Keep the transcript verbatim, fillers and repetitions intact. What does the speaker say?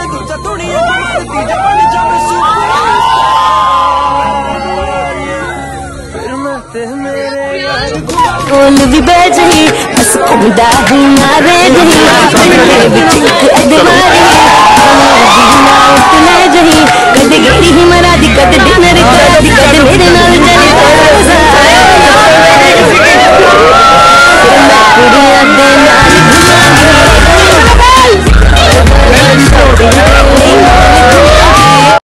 दूजा दुनिया तीजा बन जावे सुपर फिर मैं ते मेरे यार बोल भी बैठ ही बस खुदा ही मारे जही मेरे बिच एक अदमारी जीना उतने जही कद गेड़ी ही मरा दी कद दिन रे कद मेरे नाल जाने